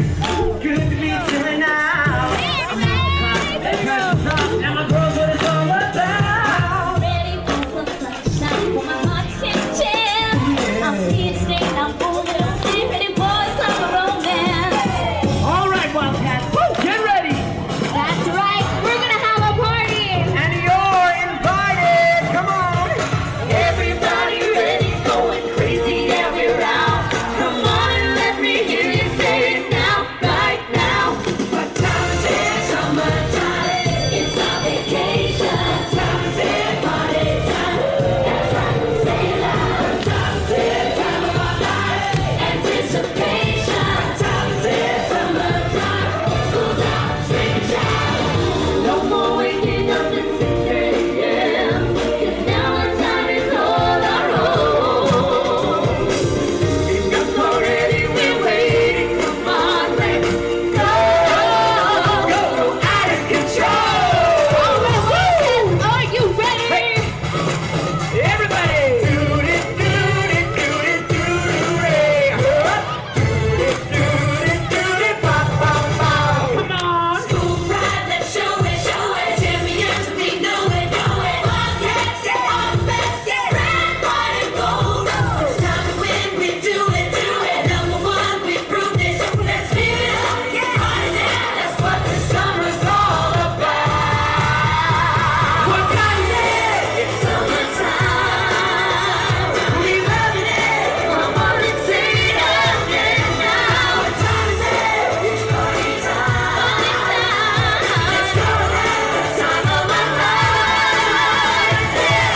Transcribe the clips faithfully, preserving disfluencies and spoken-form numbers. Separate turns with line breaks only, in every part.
Good to be chilling out. I'm all and my girls what it's all about.
Ready for some sunshine for my heart can chill. I'm seeing stain, I'm moving, I'm ready for some romance.
All right, Wildcats, woo, get ready.
That's right, we're gonna have a party.
And you're invited. Come on.
Everybody ready, going crazy, yeah, we're out. Come on and let me hear you say it now, right now.
What time is it?
Summertime, it's our vacation.
Time is it?
Party time, that's right, say it loud.
Time is it?
Time of our lives, anticipation.
Time is it?
Summertime, school's out, straight out. No more waking up at six thirty a m, 'cause now our time is on our own. Enough already, we're waiting, come on, let's go.
Go, go out of control.
All right, Wildcats, are you ready?
Everybody. Do it, do it, do it, do it, do it, do it, do it, pop, pop, pop. Come on.
School pride, let's show it, show it. Champions, we know it, know it. Wildcats, our best, yeah. Red, white, and gold. It's time to win, we do it, do it. Number one, we proved it. Let's live it up, yeah. Right now, that's what the summer's all about.
What time is it?
It's summertime.
We loving it.
Come on and sing it again now.
What time is it? It's party time.
Party time.
Let's go now.
The time of our lives,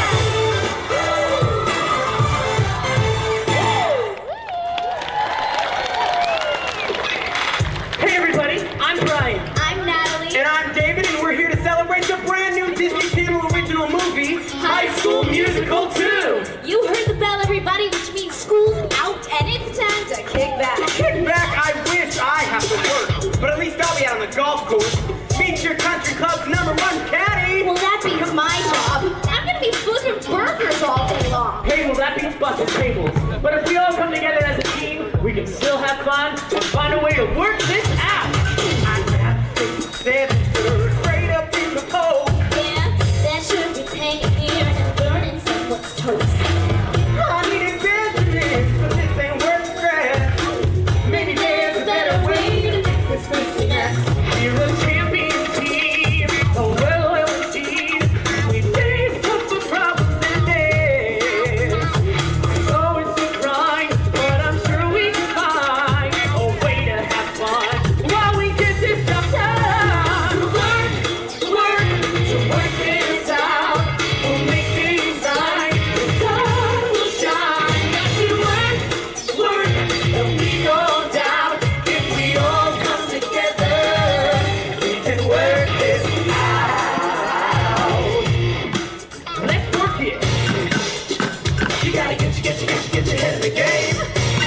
Hey everybody, I'm Brian.
I'm Natalie.
And I'm David, and we're here to celebrate the brand new Disney Channel original movie, High School Musical two.
You heard the bell, everybody, which means school's out and it's time to kick back.
Kick back, I wish I have to work, but at least I'll be out on the golf course. Meet your country club's number one caddy.
Well, that beats my job. I'm gonna be flipping burgers all day long.
Hey, well that beats busting tables. But if we all come together as a team, we can still have fun and find a way to work this out. I got six, seven, straight up in the pole.
Yeah, that sugar's hanging here and burning someone's toast.
I needed Benjamin, but this ain't worth the stress. Maybe there's a better way to fix this crazy mess. We're a champion team, a well-oiled team. We face tough problems and days. It's always a grind, but I'm sure we can find a way to have fun while we get this job done. Work, work, to work things out. We'll make things right. The sun will shine. We work, work, and we no doubt if we all come together, we can work this out. Let's work it. You gotta get you, get you, get you, get your head in the game.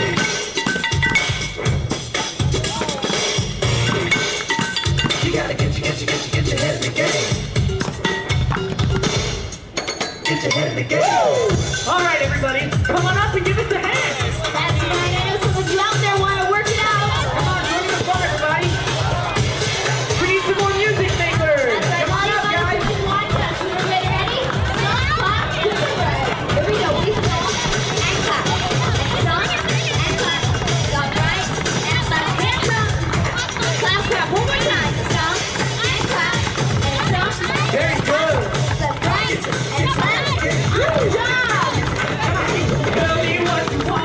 You gotta get you, get you, get you, get your head in the game. Get your head in the game. All right, everybody, come on up and give us a hand.
That's right, I know some of you out there want to work it out.
Come on, join the fun, everybody. We need some more music makers. Come on up, guys.
Watch us. We're ready, ready? Stop, clap, and clap. Here we go. We stop and clap. Stop and clap. Stop right and clap. Hands up. Clap, clap. One more time. Stop and clap. And stop.
Very good.
Step right and clap. Good job.
Tell me what you want.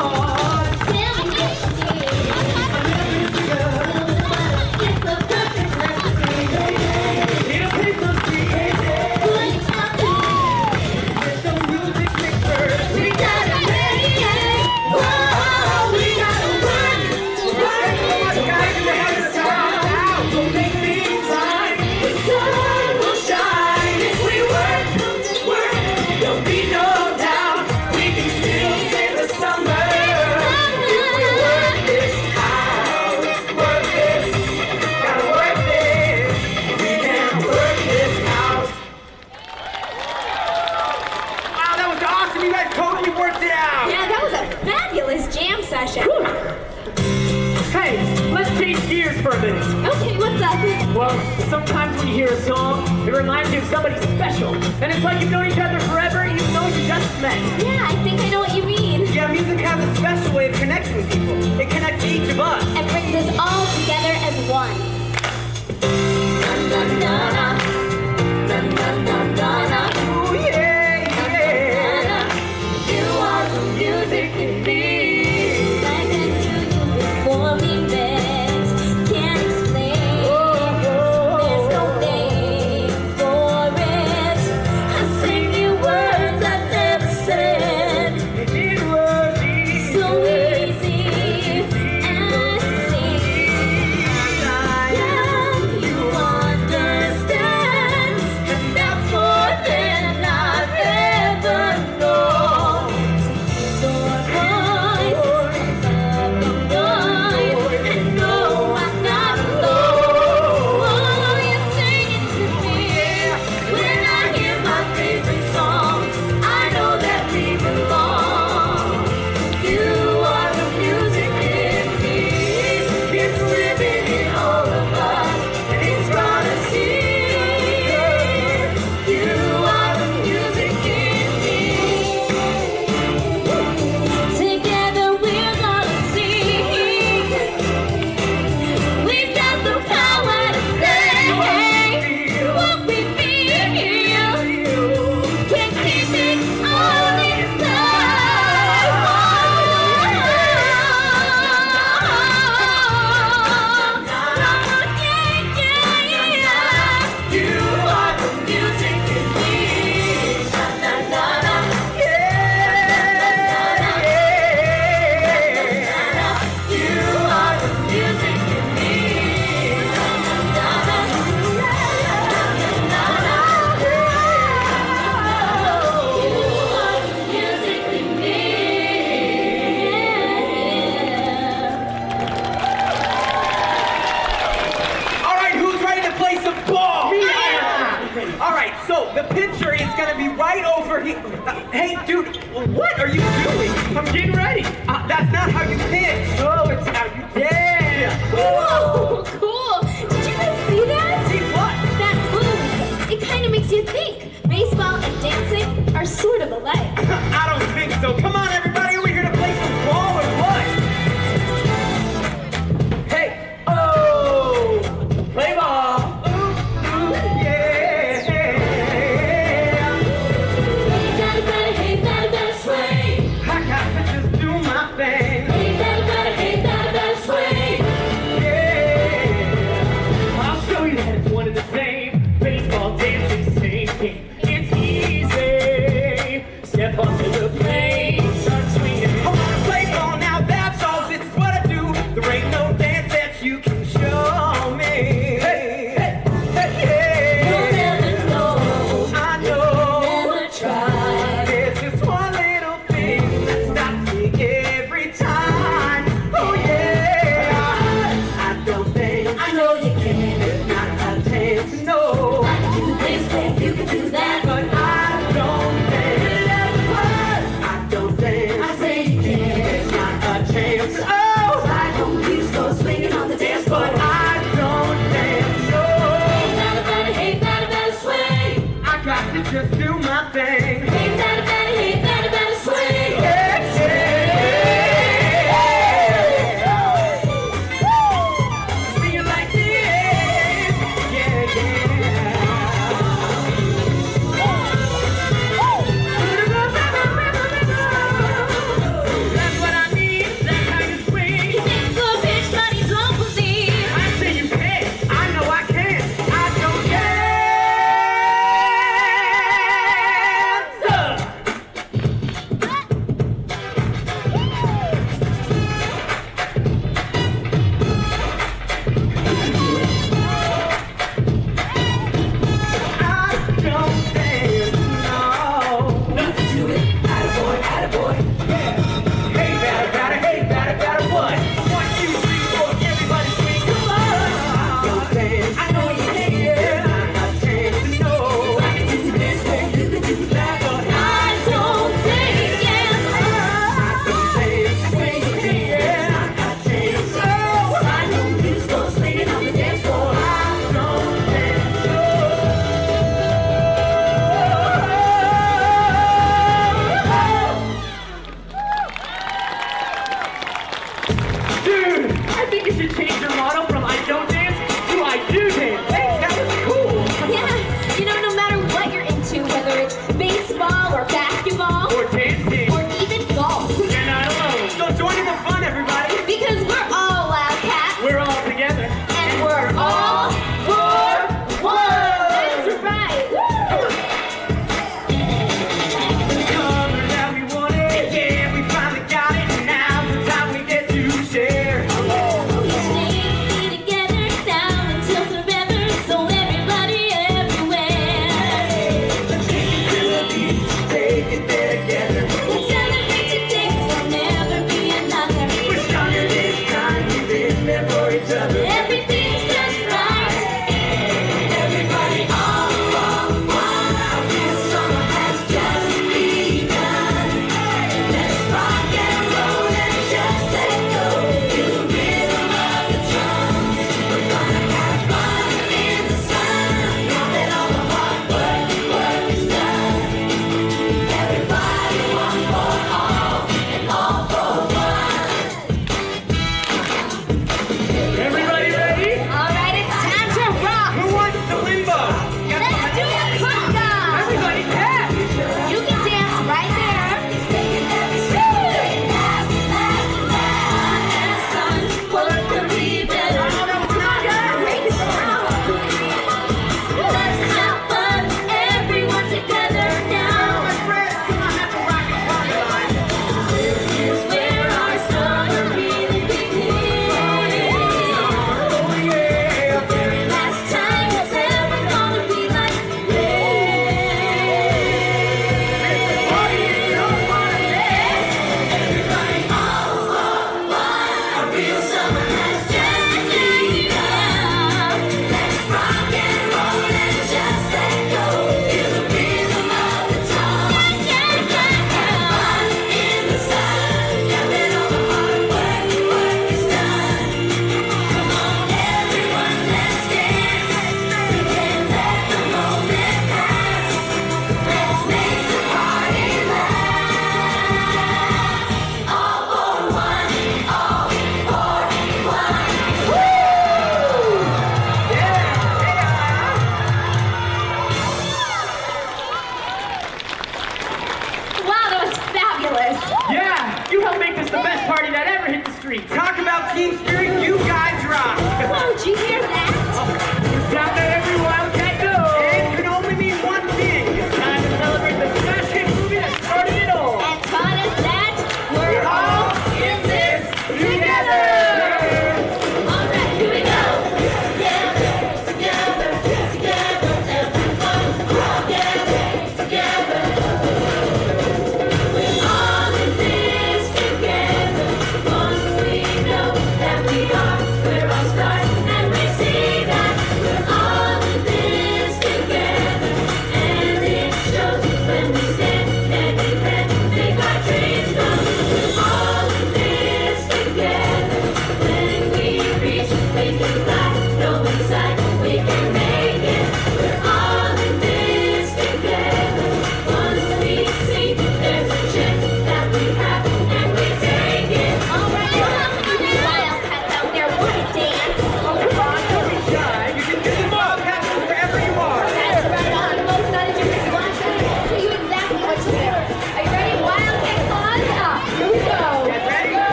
minute.
Okay, what's up?
Well, sometimes when you hear a song, it reminds you of somebody special. And it's like you've known each other forever, even though you just met.
Yeah, I think I know what you mean.
Yeah, music has a special way of connecting with people. It connects each of us.
It brings us all together as one. Na, na, na, na. Na, na, na, na, na.
Ooh, yeah, yeah.
Na, na. You are the music in me. Like I knew you before we met. Can't explain. There's no name for it. I sing you words I've never said.
It was easy.
So easy and see. Yeah, you understand, and that's more than I've ever known. Your voice, the noise, and no, I'm not alone. Oh, you're singing to me. When I hear my favorite song, I know that we belong. You are the music in me. It's living in all of us, and it's gonna sing. You are the music in me. Together we're gonna sing. We've got the power to say what we feel. Can't keep it all inside. You are the music in me. Na na na na. You are the music in me. Na na na na. You are the music in me.
All right, who's ready to play some ball? All right, so the pitcher is gonna be right over here. Uh, hey, dude, what are you doing?
I'm getting ready.
Uh, that's not how you pitch.
Oh, it's how you
Yeah.
Whoa, cool. Did you guys see that?
See what?
That move. It kind of makes you think. Baseball and dancing are sort of alike.
I don't think so. Come on, everybody, are we here to play some ball or what?
Hey, oh, play ball.
Yeah.
Hey, better, better, hey, better, better swing.
I got to just do my thing.
Hey, better, better, hey, better, better swing.
Yeah.
I'll show you that it's one and the same. Baseball, dancing, same game. It's easy. Step onto the plane, start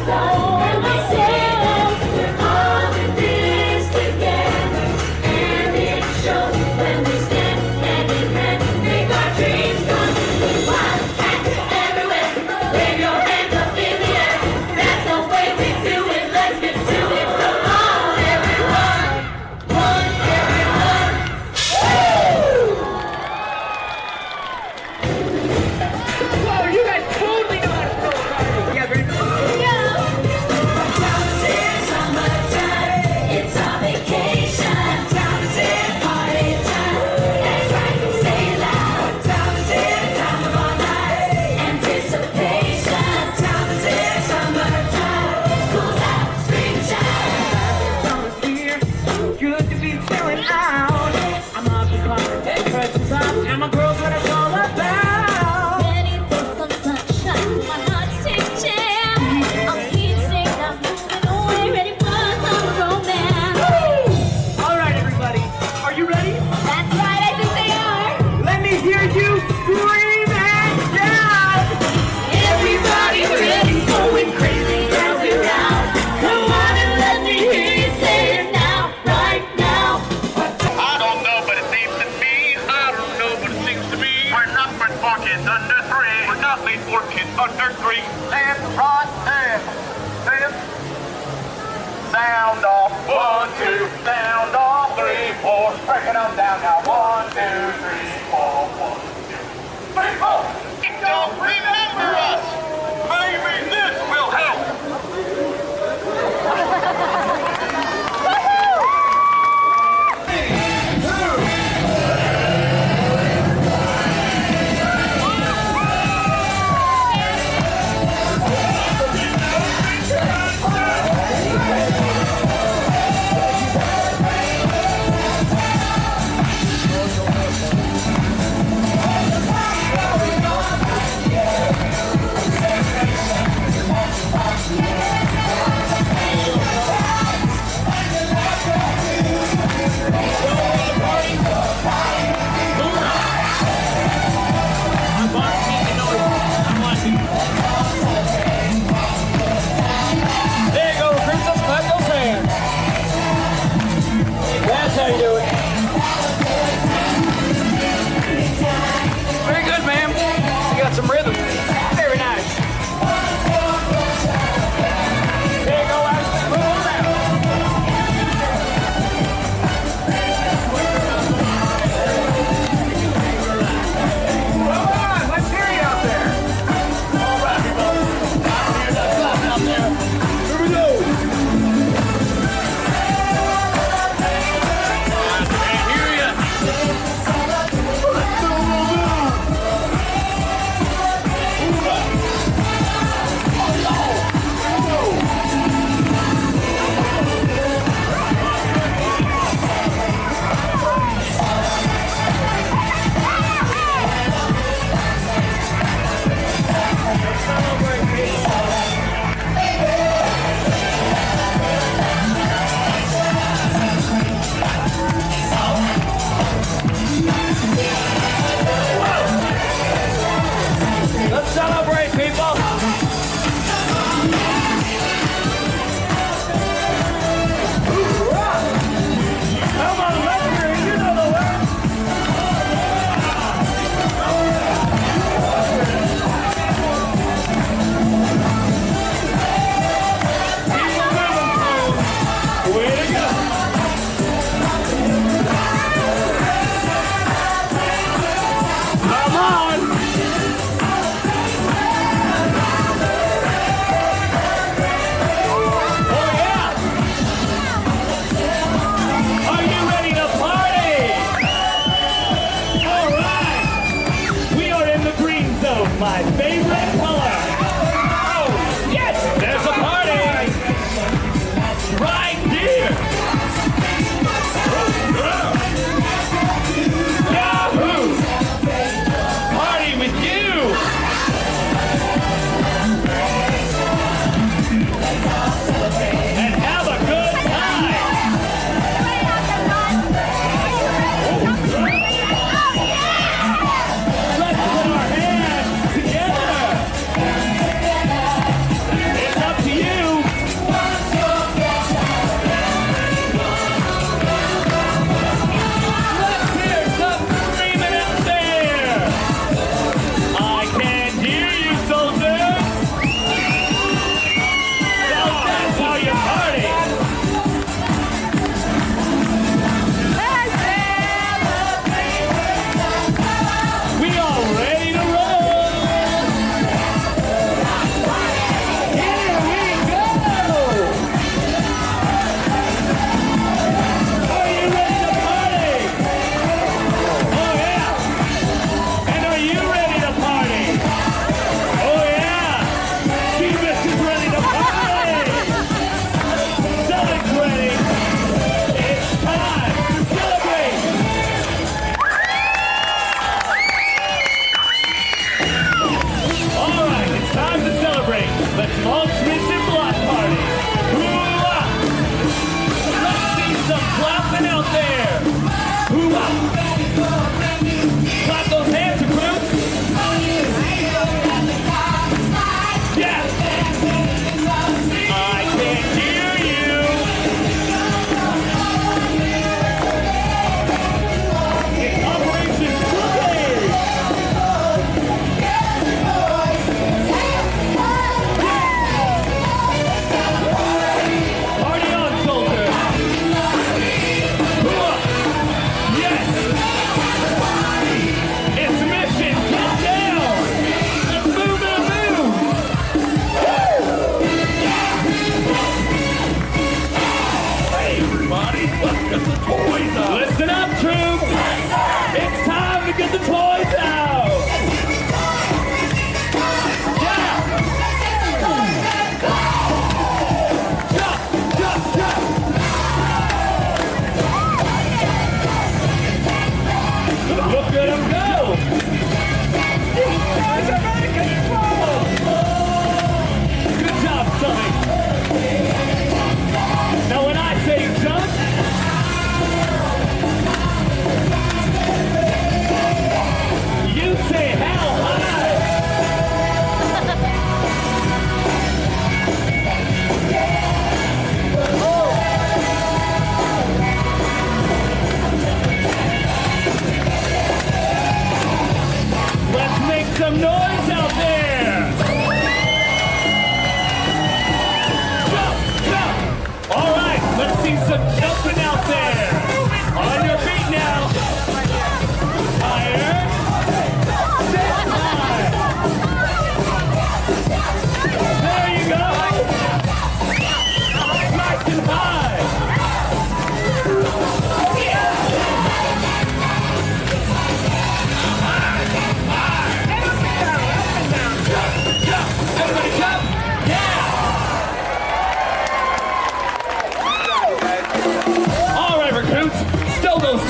Whoa, you guys totally know how to throw a party. Yeah, ready?
Yeah.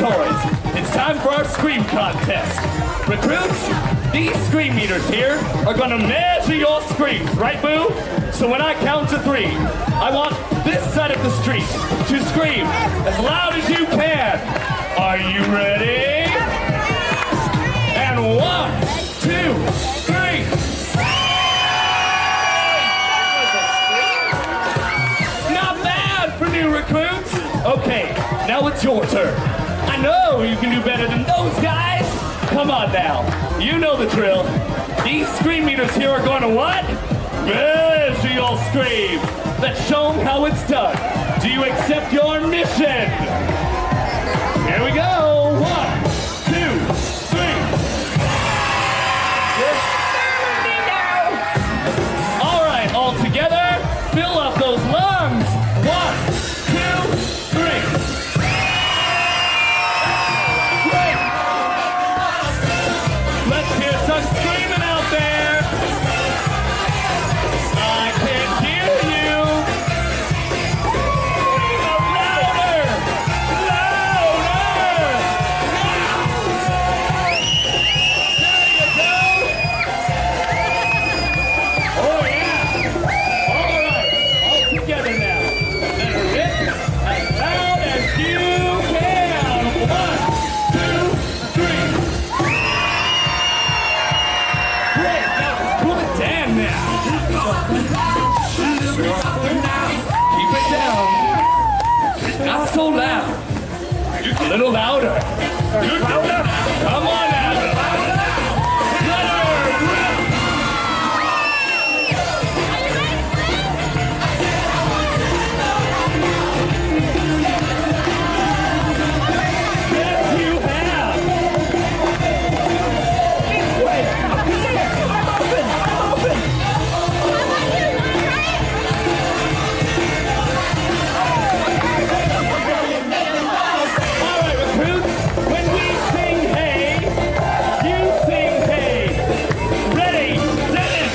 toys. It's time for our scream contest. Recruits, these scream meters here are gonna measure your screams, right, Boo? So when I count to three, I want this side of the street to scream as loud as you can. Are you ready? And one, two, three. Not bad for new recruits. Okay, now it's your turn. I know you can do better than those guys. Come on now, you know the drill. These scream meters here are going to what? Measure your scream. Let's show them how it's done. Do you accept your mission? Here we go. One, two, three. All right, all together, fill up those lungs. One, two, three. Great. Let's hear some screaming out there. I can't hear you. Louder, louder. There you go. Oh yeah. All right, all together now. Let her rip as loud as you can. One, two, three. Great, now cool it down now. Keep it down. Not so loud. A little louder. Louder. Come on, Adam. Let her rip. Yes, you have. Wait. I'm open. I'm open. All right, recruits. When we sing hey, you sing hey. Ready, Dennis.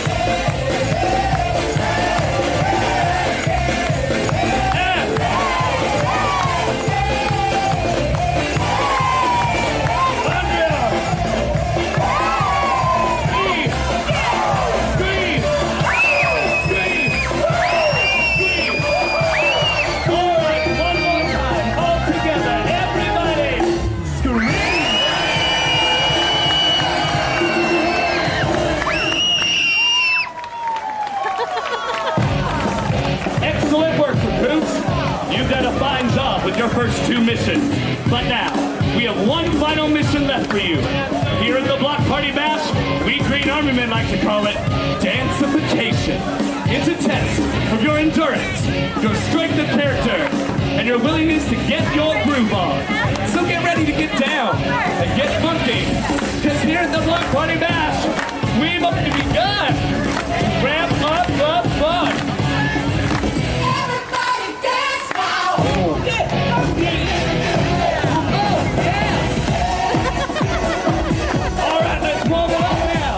F. Andrea. Steve. Steve. Steve. Steve. All right, one more time. All together. Everybody. Scream. Excellent work, recruits. You've done a fine job with your first two missions. But now, we have one final mission left for you. Here at the Block Party Bash, we Green Army men like to call it Dancification. It's a test of your endurance, your strength of character, and your willingness to get your groove on. So get ready to get down and get funky. Because here at the Block Party Bash, we've already begun to ramp up the fun.
Everybody dance now.
All right, let's warm it up now.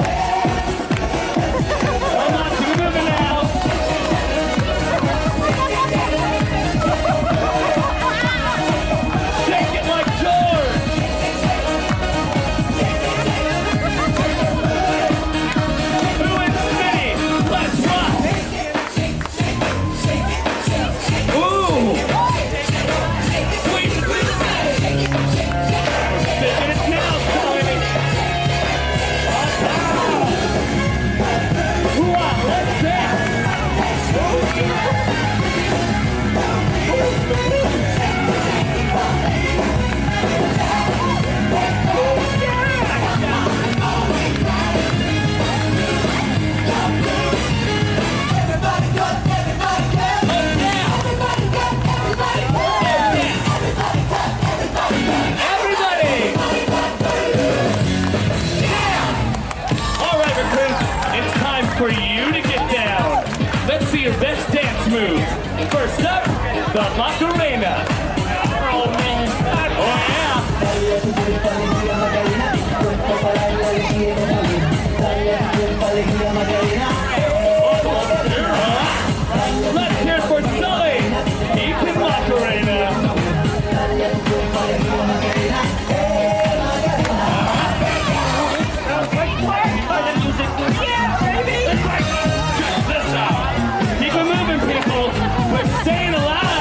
Come on, keep moving now. Shake it like George. Who is Smitty? Let's rock. Ooh. Sweet. Shaking it now, Tony. Hoo-ah, let's dance.
Everybody cut, everybody cut.
Oh, yeah.
Everybody cut, everybody cut. Everybody cut, everybody cut.
Everybody! All right, recruits, it's time for you to get down. Let's see your best dance moves. First up, the Macarena. Oh, man. Oh, yeah. Let's hear it for Sully. He can Macarena. staying alive.